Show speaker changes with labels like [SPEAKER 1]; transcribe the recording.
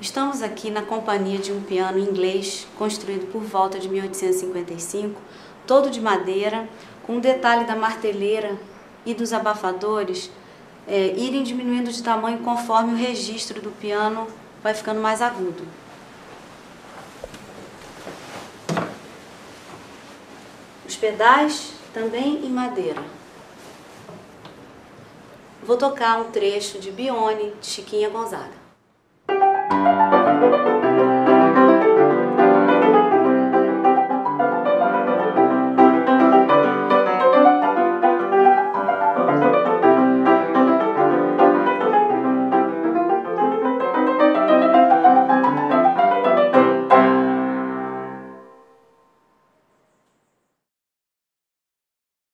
[SPEAKER 1] Estamos aqui na companhia de um piano inglês construído por volta de 1855, todo de madeira, com o detalhe da marteleira e dos abafadores irem diminuindo de tamanho conforme o registro do piano vai ficando mais agudo. Os pedais também em madeira. Vou tocar um trecho de Bione, de Chiquinha Gonzaga.